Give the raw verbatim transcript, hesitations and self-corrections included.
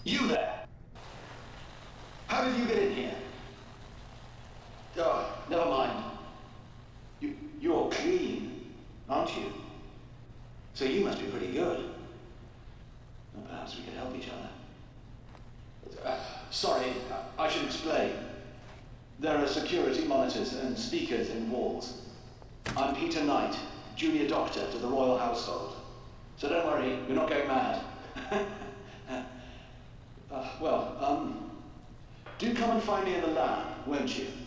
You there! How did you get in here? Oh, never mind. You, you're clean, aren't you? So you must be pretty good. Well, perhaps we could help each other. Uh, sorry, I should explain. There are security monitors and speakers in walls. I'm Peter Knight, junior doctor to the royal household. So don't worry, you're not going mad. uh, well, um, do come and find me in the lab, won't you?